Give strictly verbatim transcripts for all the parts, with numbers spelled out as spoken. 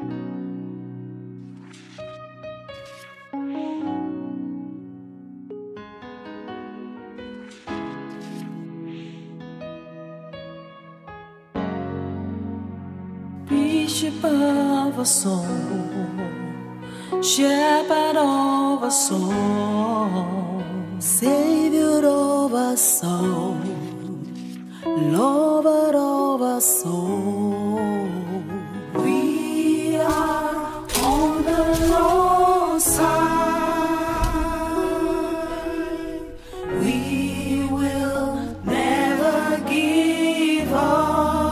Bishop of our soul, shepherd of our soul, savior of our soul, lover of our soul. We are on the Lord's side. We will never give up.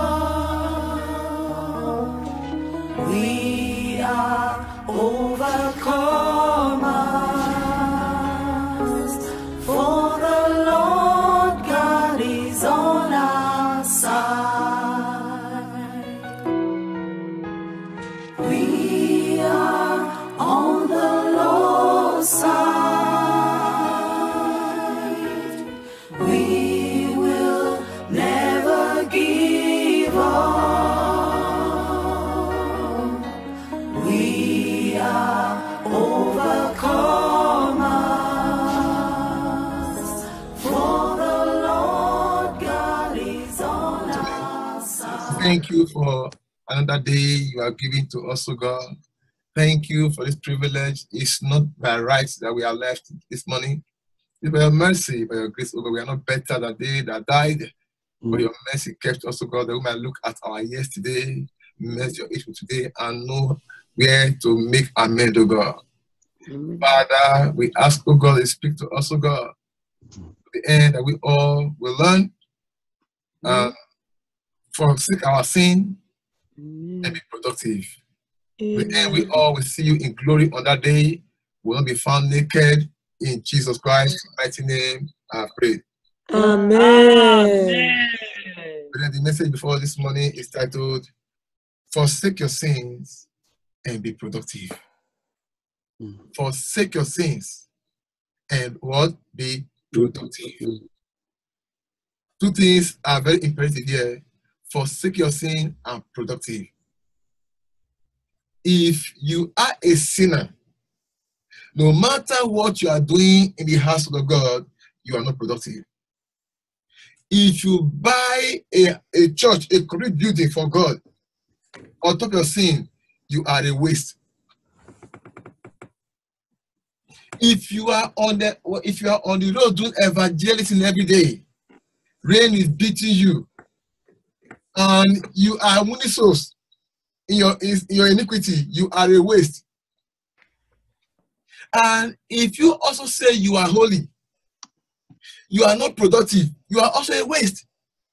We are overcomers, for the Lord God is on our side. We are on the Lord's side. We will never give up. We are overcomers, for the Lord God is on our side. Thank you for another day you are giving to us, O God. Thank you for this privilege. It's not by rights that we are left this morning. It's by your mercy, by your grace, O God. We are not better than they that died. But your mercy kept us, O God, that we might look at our yesterday, measure your age for today, and know where to make amend, O God. Amen. Father, we ask, O God, to speak to us, O God, to the end that we all will learn, and forsake our sin, Amen. And be productive. Amen. The end we all will see you in glory on that day. We will not be found naked. In Jesus Christ's mighty name, I pray. Amen. Amen. The message before this morning is titled, Forsake your sins and be productive. Mm. Forsake your sins and what? Be productive. Mm. Two things are very imperative here. Forsake your sin and productive. If you are a sinner, no matter what you are doing in the house of God, you are not productive. If you buy a, a church, a complete building for God, on top of your sin, you are a waste. If you are on the if you are on the road doing evangelism every day, rain is beating you, and you are winning souls in your in your iniquity, you are a waste. And if you also say you are holy, you are not productive, you are also a waste.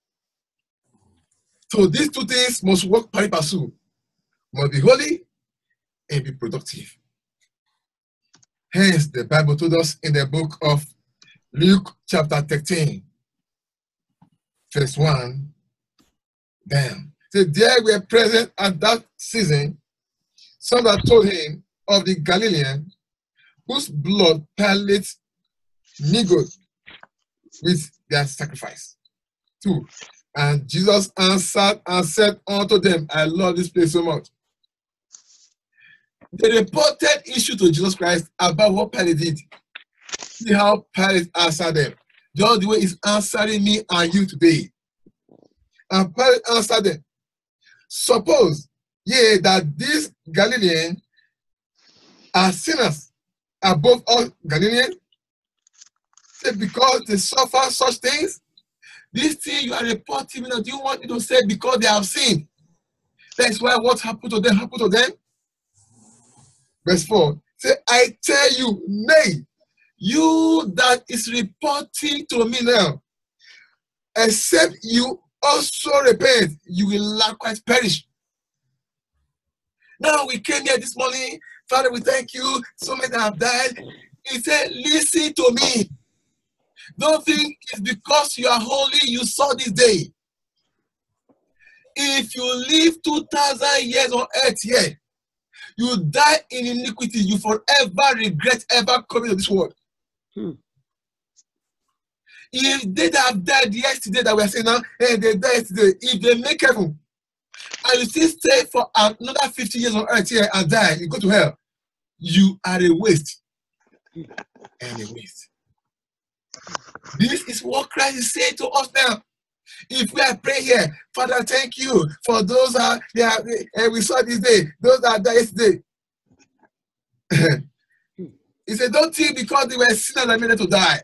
So these two things must work pari passu. Must be holy and be productive. Hence, the Bible told us in the book of Luke chapter thirteen, verse one, then, so there were present at that season some that told him of the Galilean, whose blood Pilate mingled with their sacrifice. Two, and Jesus answered and said unto them, I love this place so much. They reported issue to Jesus Christ about what Pilate did. See how Pilate answered them. Just the way he's answering me and you today. And Pilate answered them, suppose ye that these Galileans are sinners above all Galileans? Say, because they suffer such things? This thing you are reporting, do you want me to say because they have sinned? That's why what happened to them happened to them? Verse four, say, I tell you, nay, you that is reporting to me now, except you also repent, you will likewise perish. Now we came here this morning, Father, we thank you, so many have died. He said, listen to me. Don't think it's because you are holy you saw this day. If you live two thousand years on earth here, you die in iniquity, you forever regret ever coming to this world. Hmm. If they that have died yesterday that we are saying now, hey, they died yesterday, if they make heaven, and you still stay for another fifty years on earth here and die, you go to hell, you are a waste. And a waste. This is what Christ is saying to us now. If we are praying here, Father, thank you for those are they are and we saw this day, those that died yesterday. He said, don't think because they were sinners that made them to die.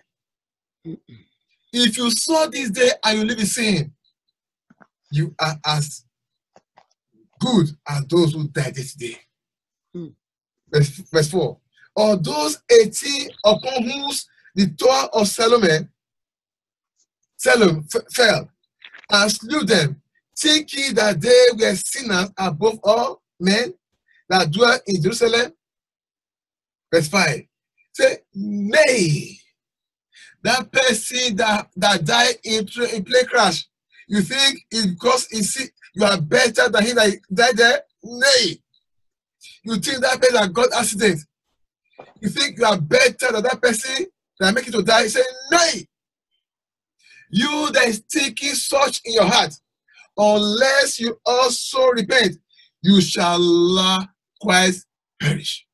If you saw this day and you live in sin, you are as good as those who died yesterday. Verse, verse four. Or those eighteen upon whose the Tower of Salome, Salem fell, and slew them, thinking that they were sinners above all men that dwell in Jerusalem. Verse five. Say, nay, that person that, that died in, in plane crash, you think it's because it's, you are better than him that died there? Nay. You think that person that got accident, you think you are better than that person that make it to die? Say, nay. You that is thinking such in your heart, unless you also repent, you shall likewise perish.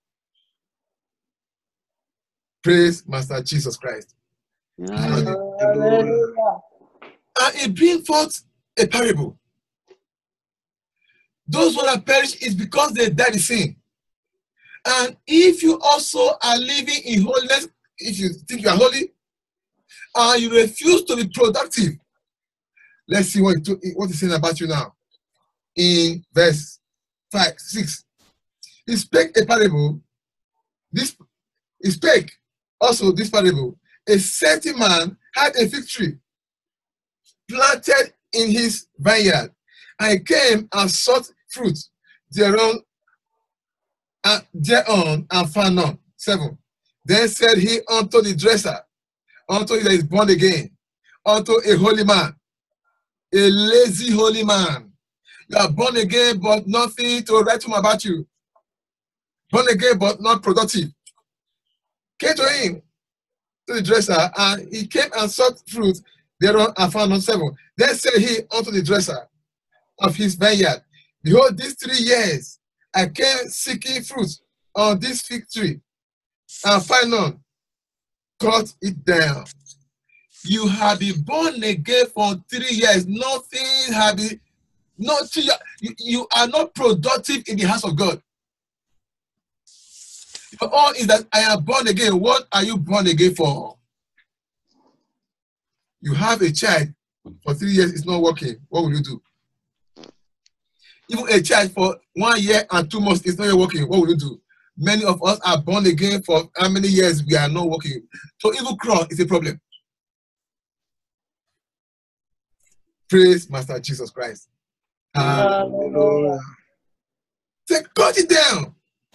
Praise Master Jesus Christ. Hallelujah. And it brings forth a parable. Those who that perish is because they died in sin. And if you also are living in holiness, if you think you are holy, and you refuse to be productive, let's see what it, what it's saying about you now. In verse five, six, he spake a parable. This he spake also this parable. A certain man had a fig tree planted in his vineyard, and he came and sought fruit thereon, and thereon and found none. Seven. Then said he unto the dresser, unto he that is born again, unto a holy man, a lazy holy man. You are born again, but nothing to write home about you. Born again, but not productive. Came to him, to the dresser, and he came and sought fruit thereon and found none. Seven. Then said he unto the dresser of his vineyard, behold, these three years I came seeking fruit on this fig tree, and find none. Cut it down. You have been born again for three years. Nothing have been, nothing, you, you are not productive in the house of God. But all is that I am born again. What are you born again for? You have a child for three years, it's not working. What will you do? Even a child for one year and two months, it's not working. What will you do? Many of us are born again for how many years we are not working. So even crawl is a problem. Praise Master Jesus Christ. Hallelujah. Say, cut it down.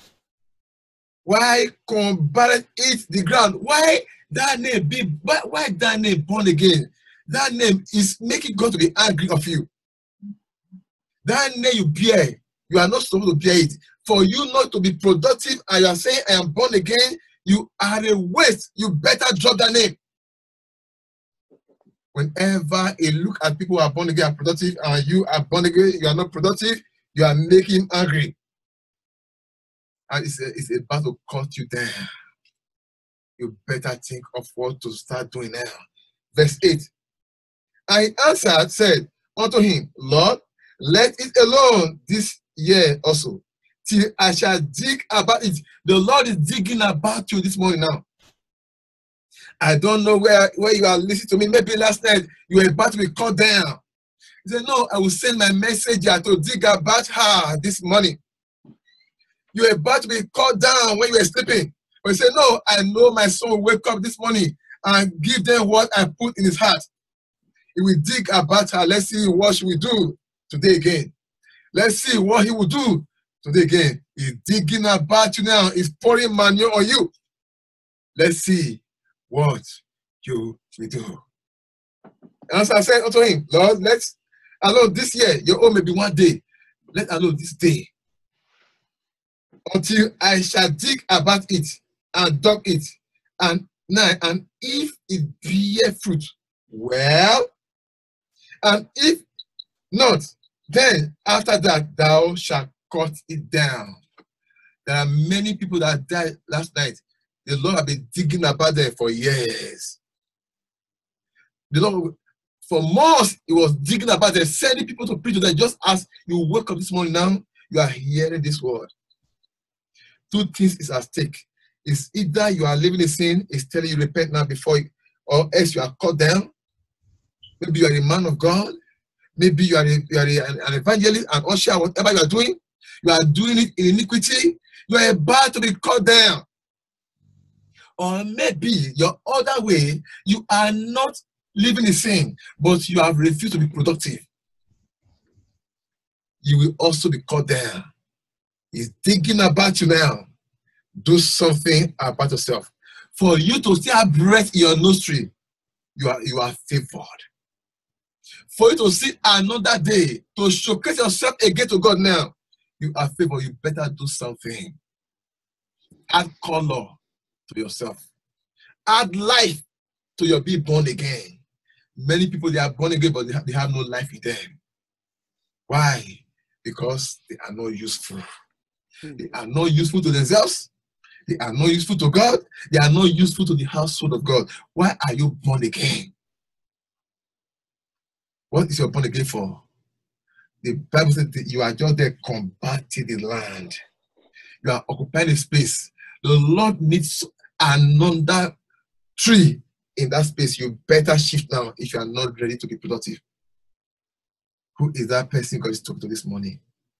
Why combat it the ground? Why that name be? Why, why that name born again? That name is making God to be angry of you. That name you bear, you are not supposed to bear it. For you not to be productive and you are saying, I am born again, you are a waste. You better drop that name. Whenever you look at people who are born again and productive, and you are born again, you are not productive, you are making him angry. And it's, a, it's about to cut you down. You better think of what to start doing now. Verse eight. I answered, said unto him, Lord, let it alone this year also, till I shall dig about it. The Lord is digging about you this morning now. I don't know where, where you are listening to me. Maybe last night you were about to be cut down. He said, no, I will send my messenger to dig about her this morning. You were about to be cut down when you were sleeping. But he said, no, I know my son will wake up this morning and give them what I put in his heart. He will dig about her. Let's see what she will do today again. Let's see what he will do today again. He's digging about you now. He's pouring manure on you. Let's see what you will do. And so I said unto him, Lord, let's alone this year, your own may be one day. Let alone this day, until I shall dig about it and dug it, and nine, and if it bear fruit, well, and if not, Then after that, thou shalt cut it down. There are many people that died last night. The Lord have been digging about them for years. The Lord, for months, He was digging about them, sending people to preach to them. Just as you wake up this morning now, you are hearing this word. Two things is at stake. It's either you are living in sin, it's telling you repent now before you, or else you are cut down. Maybe you are a man of God. Maybe you are, a, you are a, an evangelist, an usher, whatever you are doing. You are doing it in iniquity. You are about to be cut down. Or maybe your other way, you are not living in sin, but you have refused to be productive. You will also be cut down. He's thinking about you now. Do something about yourself. For you to still have breath in your nostril, you are, you are favored. For you to see another day, to showcase yourself again to God now, you are favored. You better do something. Add color to yourself. Add life to your being born again. Many people, they are born again, but they have, they have no life in them. Why? Because they are not useful. They are not useful to themselves. They are not useful to God. They are not useful to the household of God. Why are you born again? What is your born again for? The Bible says that you are just there combating the land. You are occupying a space. The Lord needs another tree in that space. You better shift now if you are not ready to be productive. Who is that person God is talking to this morning?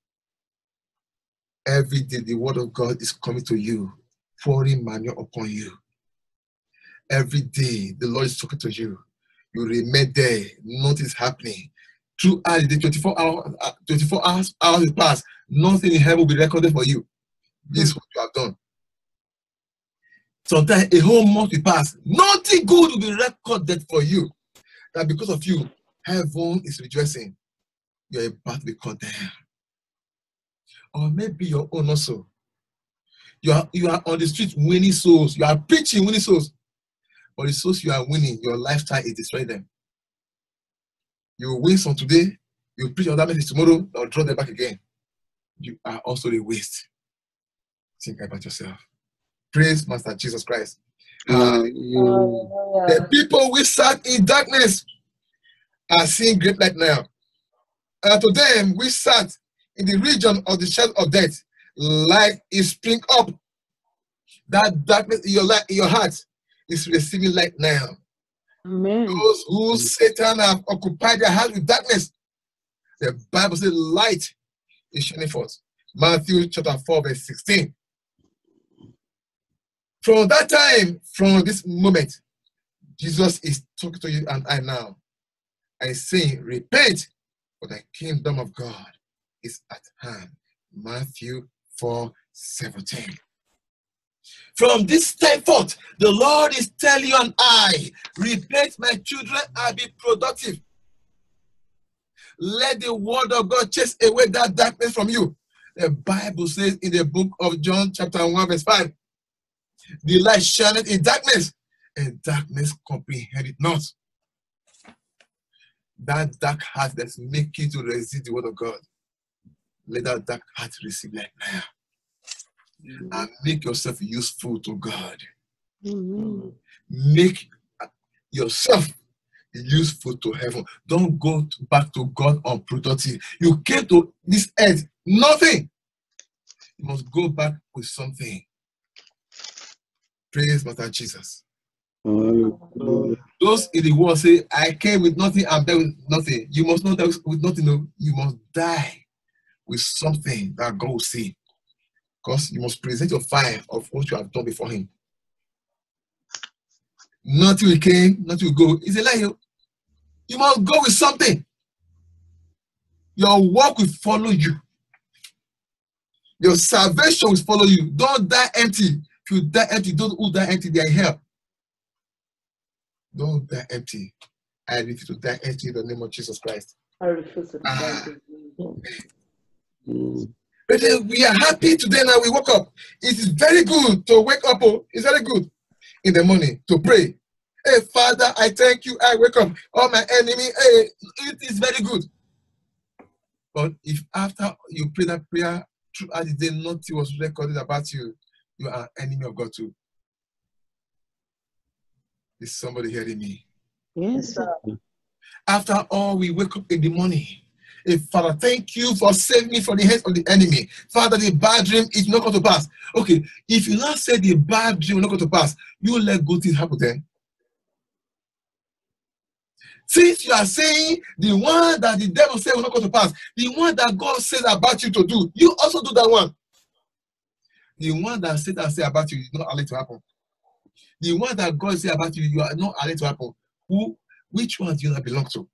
Every day the word of God is coming to you, pouring manure upon you. Every day the Lord is talking to you. You remain there, nothing is happening. Throughout the day, twenty-four hours, twenty-four hours, hours will pass. Nothing in heaven will be recorded for you. This is what you have done. Sometimes a whole month will pass. Nothing good will be recorded for you. That because of you, heaven is rejoicing. You're about to be condemned. Or maybe your own also. You are, you are on the street winning souls. You are preaching winning souls. But the souls you are winning, your lifestyle is destroying them. You will win some today, you preach another message tomorrow, or draw them back again. You are also a waste. Think about yourself. Praise Master Jesus Christ. Uh, the people we sat in darkness are seeing great light now. And to them we sat in the region of the shadow of death. Light is spring up. That darkness in your light, in your heart, is receiving light now. Amen. Those who Satan have occupied their heart with darkness, the Bible says light is shining forth. Matthew chapter four, verse sixteen. From that time, from this moment, Jesus is talking to you and I now, and saying, repent, for the kingdom of God is at hand. Matthew four, seventeen. From this time forth, the Lord is telling you and I, repent, my children, and be productive. Let the word of God chase away that darkness from you. The Bible says in the book of John, chapter one, verse five, the light shineth in darkness, and darkness comprehend it not. That dark heart that's making you to resist the word of God, let that dark heart receive light now. And make yourself useful to God. Mm-hmm. Make yourself useful to heaven. Don't go to, back to God unproductive. You came to this earth, nothing. You must go back with something. Praise Master Jesus. Mm-hmm. Those in the world say, I came with nothing, I'm there with nothing. You must not die with nothing. No. You must die with something that God will see. Because you must present your fire of what you have done before Him. Nothing will came, nothing will go. It's a lie. You must go with something. Your work will follow you. Your salvation will follow you. Don't die empty. If you die empty, don't who die empty, they are in hell. Don't die empty. I refuse to die empty in the name of Jesus Christ. I refuse to die ah. empty. Mm. But we are happy today now. We woke up. It is very good to wake up. Oh, it's very good in the morning to pray. Hey, Father, I thank you. I wake up. Oh, my enemy. Hey, it is very good. But if after you pray that prayer throughout the day, nothing was recorded about you, you are an enemy of God too. Is somebody hearing me? Yes, sir. After all, we wake up in the morning. Hey, Father, thank you for saving me from the hands of the enemy. Father, the bad dream is not going to pass. Okay, if you now say the bad dream will not going to pass, you let good things happen then. Since you are saying the one that the devil said will not come to pass, the one that God says about you to do, you also do that one. The one that Satan said about you is not allowed to happen. The one that God said about you, you are not allowed to happen. Who, which one do you not belong to?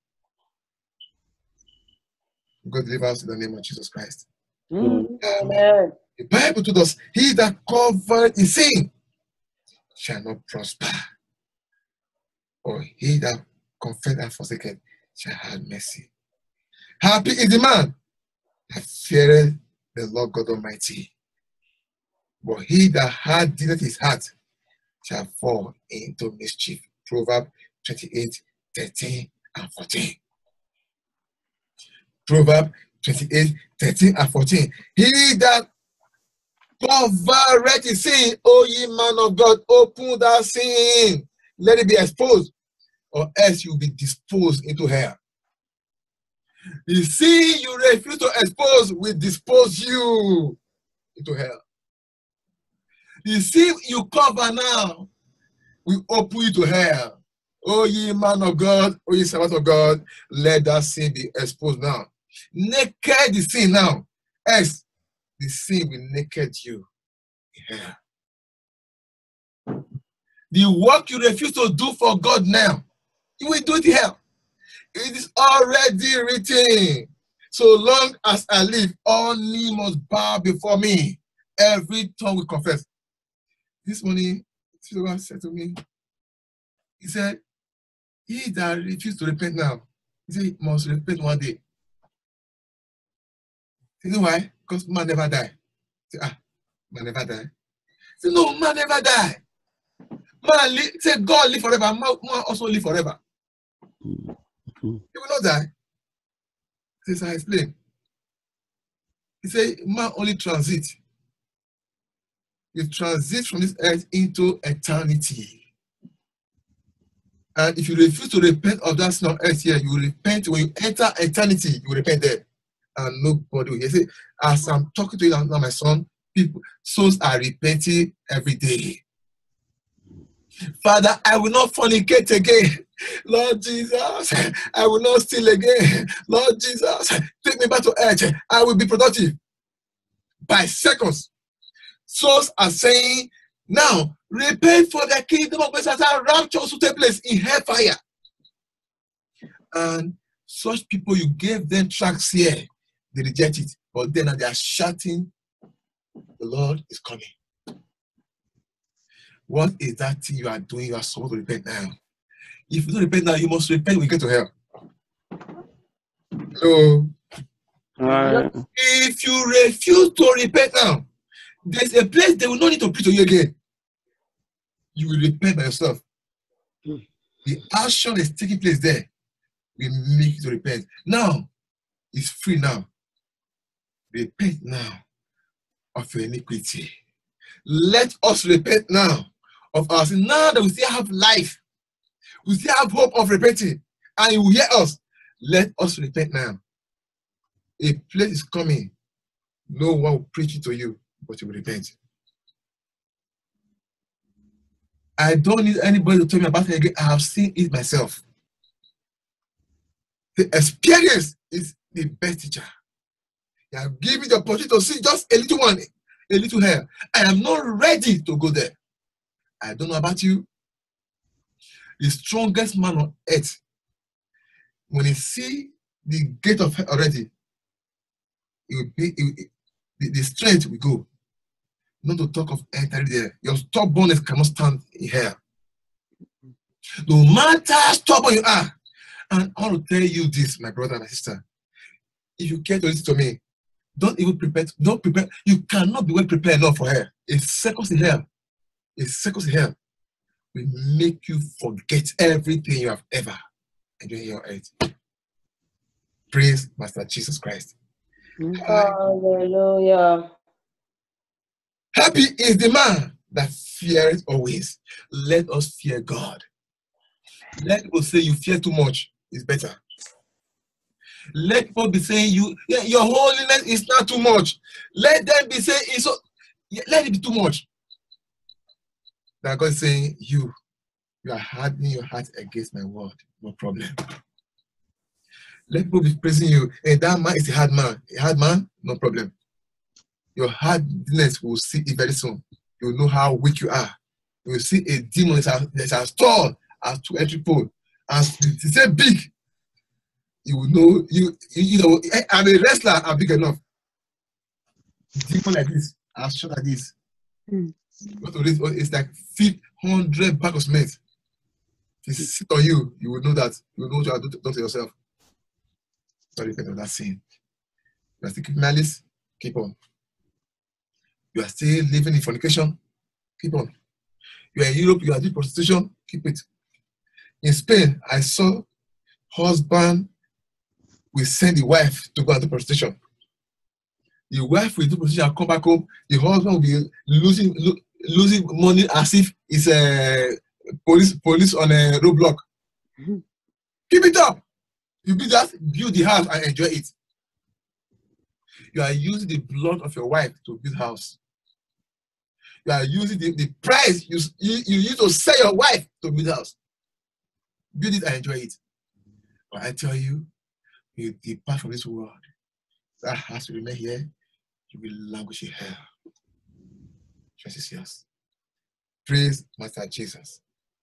God deliver us in the name of Jesus Christ. Mm. Amen. The Bible told us, he that covered in sin shall not prosper, or he that confessed and forsaken shall have mercy. Happy is the man that feareth the Lord God Almighty, but he that hardeneth his heart shall fall into mischief. Proverbs twenty-eight, thirteen and fourteen. Proverbs twenty-eight, thirteen and fourteen. He that covereth his sin, O ye man of God, open that sin, let it be exposed, or else you will be disposed into hell. The sin you refuse to expose will dispose you into hell. The sin you cover now will open you to hell. O ye man of God, O ye servant of God, let that sin be exposed now. Naked the sin now, else the sin will naked you in hell. The work you refuse to do for God now, you will do it in hell. It is already written. So long as I live, all knee must bow before me. Every tongue will confess. This morning, someone said to me, he said, he that refuses to repent now, he said, he must repent one day. You know why? Because man never die. Say, ah, man never die. Say, no, man never die. Man live, say, God live forever. Man, man also live forever. Mm. He will not die. This I explain. He said, man only transit. You transit from this earth into eternity. And if you refuse to repent of that sin on earth here, you will repent when you enter eternity. You will repent there, and nobody will. He said, as I'm talking to you now, my son, people, souls are repenting every day. Father, I will not fornicate again. Lord Jesus, I will not steal again. Lord Jesus, take me back to earth. I will be productive. By seconds, souls are saying, now, repent for the kingdom of God as a rapture to take place in hellfire. And such people, you gave them tracks here, they reject it. But then they are shouting, the Lord is coming. What is that thing you are doing? You are supposed to repent now. If you don't repent now, you must repent when you get to hell. So, Uh, if you refuse to repent now, there's a place they will not need to preach to you again. You will repent by yourself. The action is taking place there. We make you to repent. Now, it's free now. Repent now of your iniquity. Let us repent now of our sin. Now that we still have life, we still have hope of repenting, and you will hear us. Let us repent now. A place is coming. No one will preach it to you, but you will repent. I don't need anybody to tell me about it again. I have seen it myself. The experience is the best teacher. You have given the opportunity to see just a little one, a little hair. I am not ready to go there. I don't know about you. The strongest man on earth, when he see the gate of hell already, it will be, it will, the, the strength will go. Not to talk of entering there. Your stubbornness cannot stand in hell. No matter how stubborn you are. And I want to tell you this, my brother and my sister. If you care to listen to me, don't even prepare. Don't prepare. You cannot be well prepared enough for hell. A second in hell, a second in hell will make you forget everything you have ever enjoyed in your earth. Praise Master Jesus Christ. Hallelujah. Happy is the man that feareth always. Let us fear God. Let people say you fear too much is better. Let people be saying you yeah, your holiness is not too much. Let them be saying it's so yeah, let it be too much. That God is saying you you are hardening your heart against my word. No problem. Let people be praising you. Hey, that man is a hard man. A hard man, no problem. Your hardness will see it very soon. You will know how weak you are. You will see a demon that is as, as tall as two electric pole. And it's so big. You will know, you, you, you know, I'm a wrestler, I'm big enough. Demon like this, as short like this. Mm. It's like one hundred bags of cement. If it sit on you, you will know that. You will know what you are doing to yourself. Don't repent of that sin. You are still keeping malice, keep on. You are still living in fornication, keep on. You are in Europe, you are doing prostitution, keep it. In Spain, I saw husband will send the wife to go into prostitution. The wife will do prostitution and come back home. The husband will be losing lo losing money as if it's a police police on a roadblock. Mm-hmm. Keep it up. You be that, build the house and enjoy it. You are using the blood of your wife to build house. You are using the, the price you, you, you use to sell your wife to build house. Build it and enjoy it. But I tell you, you depart from this world. That has to remain here. You will languish in hell. Jesus, yes. Praise Master Jesus.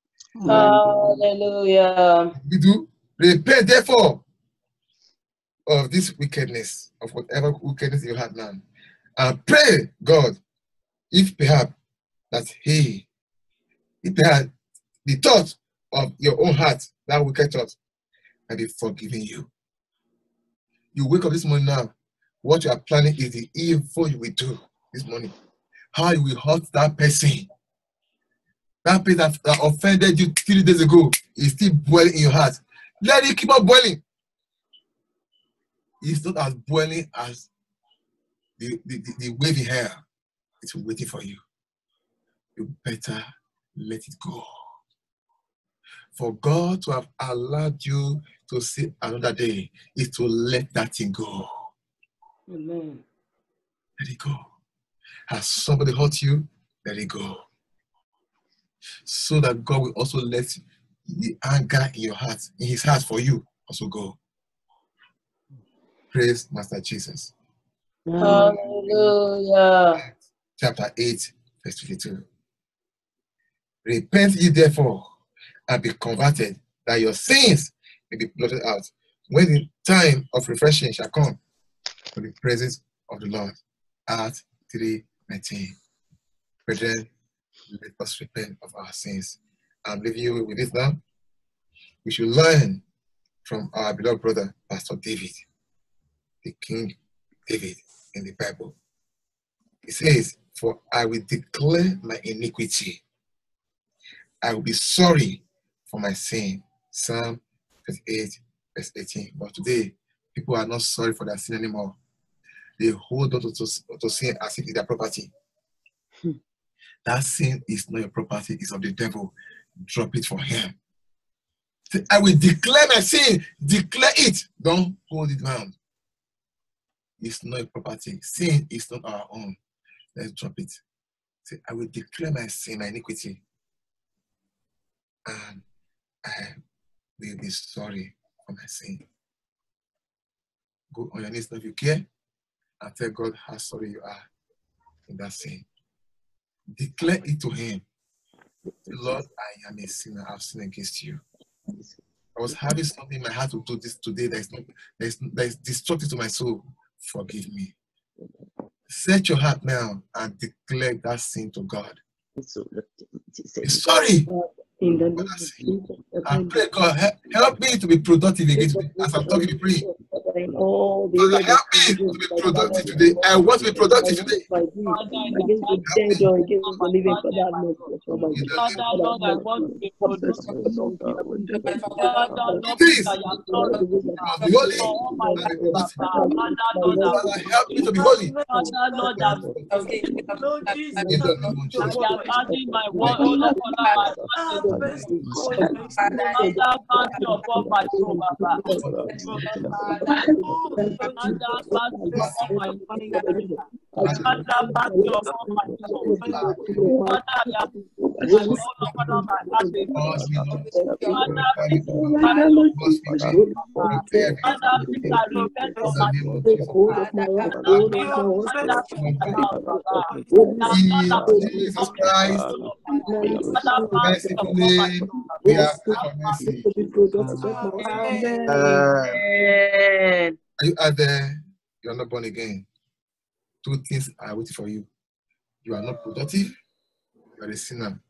Hallelujah. We do repent, therefore, of this wickedness, of whatever wickedness you have now, and pray God, if perhaps that He, if perhaps the thought of your own heart, that wicked thought, can be forgiven you. You wake up this morning now. What you are planning is the evil you will do this morning. How you will hurt that person. That person that, that offended you three days ago is still boiling in your heart. Let it keep on boiling. It's not as boiling as the, the, the, the wavy hair. It's waiting for you. You better let it go. For God to have allowed you to see another day is to let that thing go. Amen. Let it go. Has somebody hurt you? Let it go. So that God will also let the anger in your heart, in His heart for you, also go. Praise Master Jesus. Hallelujah. Chapter eight, verse fifty-two. Repent ye therefore and be converted, that your sins may be blotted out, when the time of refreshing shall come for the presence of the Lord. Acts three nineteen. Brethren, let us repent of our sins. I'm leaving you with this now. We should learn from our beloved brother, Pastor David, the King David in the Bible. He says, for I will declare my iniquity. I will be sorry for my sin. Psalm thirty-eight, verse eighteen. But today, people are not sorry for their sin anymore. They hold on to, to, to sin as if it's their property. Hmm. That sin is not your property, it's of the devil. Drop it for him. Say, I will declare my sin. Declare it. Don't hold it down. It's not your property. Sin is not our own. Let's drop it. Say, I will declare my sin, my iniquity. And I will be sorry for my sin. Go on your knees now if you care and tell God how sorry you are in that sin. Declare it to Him. Lord, I am a sinner. I've sinned against you. I was having something in my heart to do this today that is, not, that is, that is destructive to my soul. Forgive me. Set your heart now and declare that sin to God. Be sorry. In the name of Jesus, I pray, God, help, help me to be productive against me as I'm talking to pray. in all the Father, areas help of me to be productive today. I want to be productive today. my deeds, against the dead or against the living. Father, have mercy upon my In deeds. the name Father, Father, Lord, I have want to mercy. be Have mercy productive. upon me. Father, of Lord, things, I am Lord, not the way that must I be do, holy for all my Lord, and be life, Lord, productive. Papa. Lord, Father, my Lord, I words, Father, help me to be holy. Father, Lord, And I'm be productive. Lord Jesus, In the name of I Jesus. am adding my word, Thank oh you. Lord, Father, my have heart is mercy, good. have mercy, Father, mercy upon my soul, Papa. oh, Lord Jesus, Father, mercy mercy upon my upon soul. my life. Father, mercy upon my soul. Father, I am my oh Lord, Father, my heart is Cause me, Lord. Father, Glorify this me, is O Lord. my soul. Cause me, Lord. Prepare me. Father, please I repent In of the my name of sins. take Jesus. hold of my life, Have hold of mercy my Have heart, Father, mercy please upon I me. have, Baba. hold me, I've done In that which is Jesus not pleasing Christ, to you, now Lord. you see Father, me, mercy merciful upon my name, soul. we hold ask Have for mercy. mercy. to be productive of my life. Amen. Amen. Are you out there? You are not born again. Two things are waiting for you. You are not productive. You are a sinner.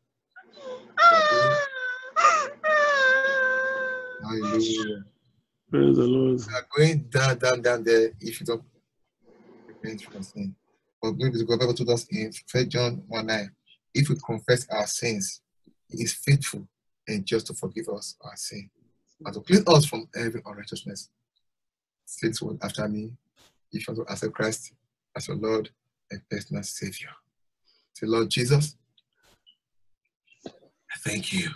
Hallelujah. Praise the Lord. You are going down, down, down there if you don't repent from sin. But maybe the Bible told us in First John one nine, if we confess our sins, He is faithful and just to forgive us our sin and to clean us from every unrighteousness. Say this word after me. If you want to accept Christ as your Lord and personal Savior. Say, Lord Jesus, I thank you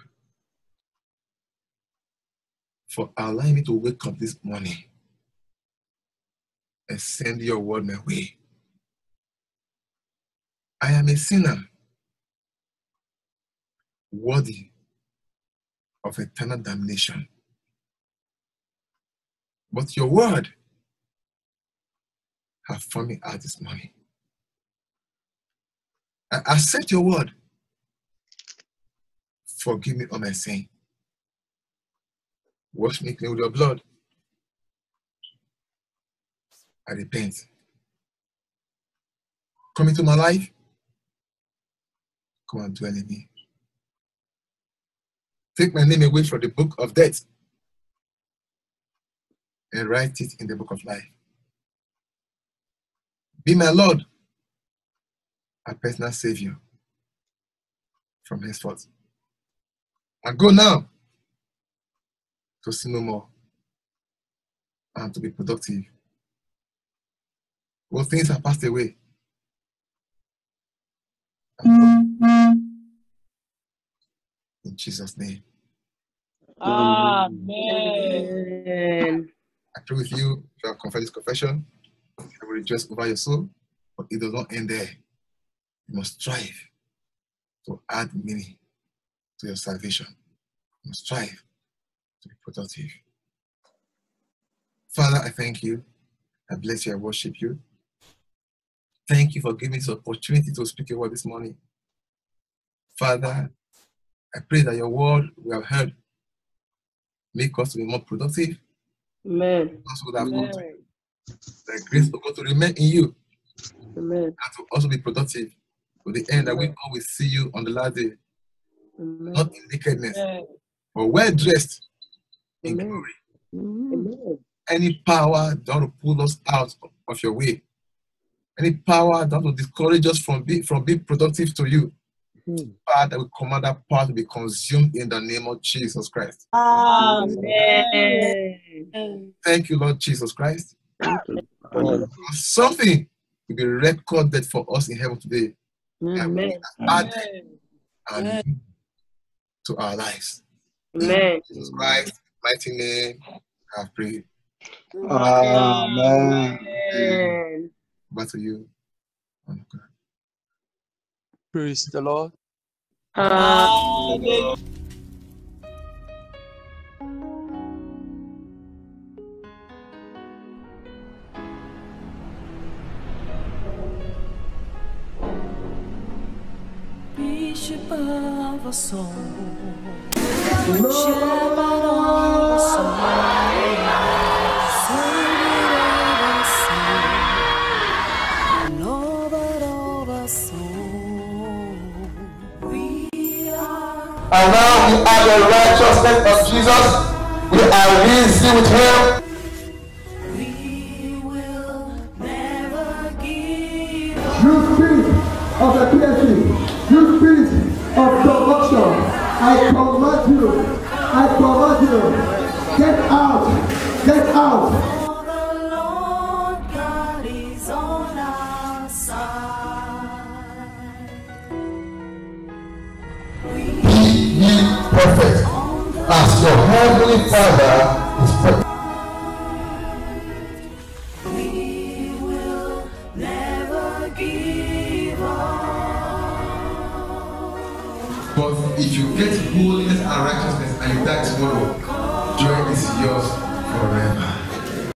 for allowing me to wake up this morning and send your word my way. I am a sinner worthy of eternal damnation. But your word has found me out this morning. I accept your word. Forgive me all my sin. Wash me clean with your blood. I repent. Come into my life. Come and dwell in me. Take my name away from the book of death and write it in the book of life. Be my Lord, a personal Savior from henceforth. I go now to sin no more and to be productive. All things have passed away. In Jesus' name. Amen. Amen. I pray with you, if you have confessed this confession, I will rejoice over your soul, but it does not end there. You must strive to add meaning to your salvation. You must strive to be productive. Father, I thank you. I bless you. I worship you. Thank you for giving us the opportunity to speak your word this morning. Father, I pray that your word we have heard make us to be more productive. Amen. Also, that come to you. The grace of God to remain in you Amen. and to also be productive to the end that we always see you on the last day, Amen. not in nakedness, Amen. but well dressed in Amen. glory. Amen. Any power that want to pull us out of your way, any power that will discourage us from being from being productive to you, Father, we command that power to be consumed in the name of Jesus Christ. Amen. Thank you, Lord Jesus Christ. Thank you. Something will be recorded for us in heaven today. And we Amen. add and to our lives. Amen. In Jesus Christ, mighty name, I have prayed. Amen. Amen. Back to you. Oh, God. Praise the Lord. Hallelujah. Bishop of a soul, shepherd of a soul, savior of a soul, lover of a soul. We are, And now we are the righteousness of Jesus. We are risen with him. we P S C, you spirit of corruption, I command you, I command you, get out, get out. For the Lord God is on our side. Be ye perfect, as your heavenly Father is perfect. We will never give up. But if you get holiness and righteousness and you die tomorrow, joy is yours forever.